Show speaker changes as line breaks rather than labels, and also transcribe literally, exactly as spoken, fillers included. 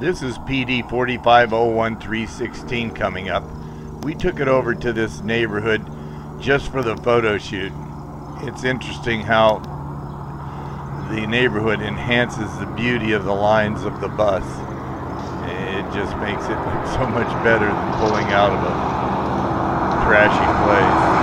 This is P D forty-five oh one dash three sixteen coming up. We took it over to this neighborhood just for the photo shoot. It's interesting how the neighborhood enhances the beauty of the lines of the bus. It just makes it look so much better than pulling out of a trashy place.